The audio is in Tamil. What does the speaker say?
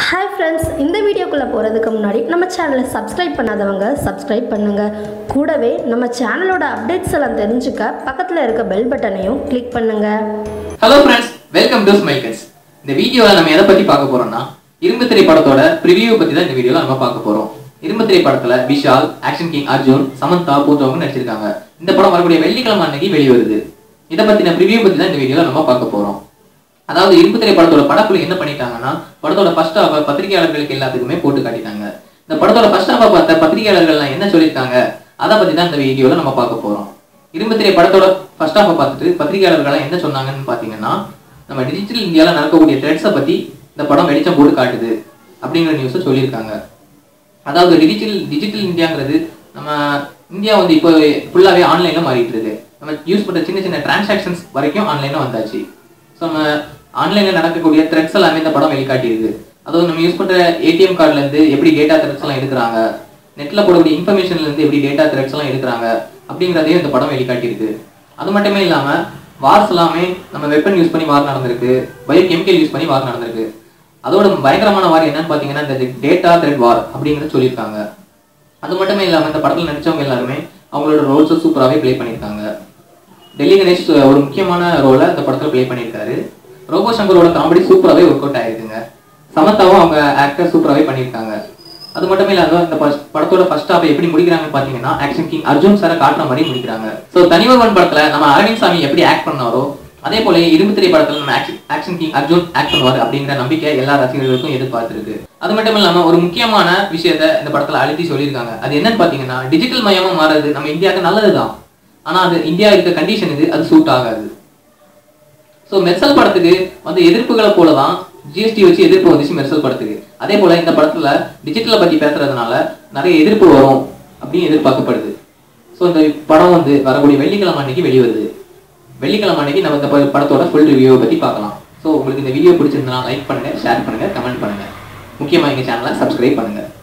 Hi friends, இந்த வீடியோக்குள்ள போறதுக்கு முன்னாடி நம்ம சேனலை சப்ஸ்கிரைப் பண்ணாதவங்க சப்ஸ்கிரைப் பண்ணுங்க. கூடவே நம்ம சேனலோட அப்டேட்ஸ் எல்லாம் தெரிஞ்சுக்க பக்கத்துல இருக்க பெல் பட்டனையும் கிளிக் பண்ணுங்க. Hello friends, welcome to Smiles. இந்த வீடியோல நம்ம எதை பத்தி பார்க்க போறோம்னா இரும்பு திரை படத்தோட ப்ரிவியூ பத்தி தான் இந்த வீடியோல நம்ம பார்க்க போறோம். இரும்பு திரை படத்துல விஷால், ஆக்ஷன் கிங் அர்ஜுன், சமந்தா போன்றவங்க நடிச்சிருக்காங்க. இந்த படம் வரக்கூடிய வெள்ளிக்கிழமை அன்னைக்கு வெளிவருது. இத பத்தின ப்ரிவியூ பத்தி தான் இந்த வீடியோல நம்ம பார்க்க போறோம். அதாவது இரும்பு திரை படத்தோட படக்குழு என்ன பண்ணிட்டாங்கன்னா படத்தோட ஃபர்ஸ்ட் ஹாஃபை பத்திரிகையாளர்களுக்கு எல்லாத்துக்குமே போட்டு காட்டிட்டாங்க. இந்த படத்தோட ஃபர்ஸ்ட் ஹாஃபை பார்த்த பத்திரிகையாளர்கள்லாம் என்ன சொல்லியிருக்காங்க அதை பத்தி தான் இந்த வீடியோல நம்ம பார்க்க போறோம். இரும்பு திரை படத்தோட ஃபர்ஸ்ட் ஹாஃபை பார்த்துட்டு பத்திரிகையாளர்கள் என்ன சொன்னாங்கன்னு பாத்தீங்கன்னா, நம்ம டிஜிட்டல் இந்தியாவில் நடக்கக்கூடிய த்ரெட்ஸை பத்தி இந்த படம் வெளிச்சம் போட்டு காட்டுது அப்படிங்கிற நியூஸை சொல்லியிருக்காங்க. அதாவது டிஜிட்டல் இந்தியாங்கிறது நம்ம இந்தியா வந்து இப்போ ஃபுல்லாவே ஆன்லைன்ல மாறிட்டு இருக்கு. நம்ம யூஸ் பண்ற சின்ன சின்ன டிரான்சாக்ஷன்ஸ் வரைக்கும் ஆன்லைன்ல வந்தாச்சு. ஸோ நம்ம ஆன்லைன்ல நடக்கக்கூடிய த்ரெட்ஸ் எல்லாமே இந்த படம் வெளிக்காட்டியிருக்கு. அதாவது நம்ம யூஸ் பண்ற ஏடிஎம் கார்டுல இருந்து எப்படி டேட்டா த்ரெட்ஸ் எல்லாம் எடுக்கிறாங்க, நெட்ல போடக்கூடிய இன்ஃபர்மேஷன்ல இருந்து எப்படி டேட்டா த்ரெட்ஸ் எல்லாம் எடுக்கிறாங்க அப்படிங்கிறதையும் இந்த படம் வெளிக்காட்டியிருக்கு. அது மட்டுமே இல்லாம வார்ஸ் எல்லாமே நம்ம வெப்பன் யூஸ் பண்ணி வார் நடந்திருக்கு, பயோகெமிக்கல் யூஸ் பண்ணி வார் நடந்திருக்கு. அதோட பயங்கரமான வார் என்னன்னு பாத்தீங்கன்னா இந்த டேட்டா த்ரெட் வார் அப்படிங்கிறத சொல்லியிருக்காங்க. அது மட்டுமே இல்லாம இந்த படத்துல நடிச்சவங்க எல்லாருமே அவங்களோட ரோல்ஸை சூப்பராகவே பிளே பண்ணியிருக்காங்க. டெல்லி கணேஷ் ஒரு முக்கியமான ரோலை இந்த படத்துல பிளே பண்ணியிருக்காரு. ரோபோ சங்கரோட காமெடி சூப்பராகவே ஒர்க் அவுட் ஆயிருக்குங்க. சமந்தாவும் அவங்க ஆக்டர் சூப்பராகவே பண்ணியிருக்காங்க. அது மட்டுமே இல்லாத இந்த படத்தோட ஃபர்ஸ்ட் ஹாஃப் எப்படி முடிக்கிறாங்கன்னு பாத்தீங்கன்னா ஆக்ஷன் கிங் அர்ஜுன் சாரை காட்டுற மாதிரி முடிக்கிறாங்க. ஸோ தனிவர்வன் படத்துல நம்ம அரவிந்த் சாமி எப்படி ஆக்ட் பண்ணாரோ அதே போல இரும்பு திரை படத்துல நம்ம ஆக்ஷன் கிங் அர்ஜுன் ஆக்ட் பண்ணுவார் அப்படிங்கிற நம்பிக்கை எல்லா ரசிகர்களுக்கும் எதிர்பார்த்திருக்கு. அது மட்டும் இல்லாம ஒரு முக்கியமான விஷயத்த இந்த படத்துல அழுத்தி சொல்லியிருக்காங்க. அது என்னன்னு பாத்தீங்கன்னா டிஜிட்டல் மயமா மாறது நம்ம இந்தியாவுக்கு நல்லதுதான், ஆனா அது இந்தியா இருக்க கண்டிஷன் இது அது சூட் ஆகாது. ஸோ மெர்சல் படத்துக்கு வந்து எதிர்ப்புகளை போலதான் ஜிஎஸ்டி வச்சு எதிர்ப்பு வந்துச்சு மெர்சல் படத்துக்கு. அதே போல இந்த படத்துல டிஜிட்டலை பத்தி பேசுறதுனால நிறைய எதிர்ப்பு வரும் அப்படின்னு எதிர்பார்க்கப்படுது. ஸோ இந்த படம் வந்து வரக்கூடிய வெள்ளிக்கிழமை அன்னைக்கு வெளிவருது. வெள்ளிக்கிழமை அன்னைக்கு நம்ம இந்த படத்தோட ஃபுல் ரிவ்யூவை பத்தி பார்க்கலாம். ஸோ உங்களுக்கு இந்த வீடியோ பிடிச்சிருந்தா லைக் பண்ணுங்க, ஷேர் பண்ணுங்க, கமெண்ட் பண்ணுங்க. முக்கியமா எங்க சேனலை சப்ஸ்கிரைப் பண்ணுங்க.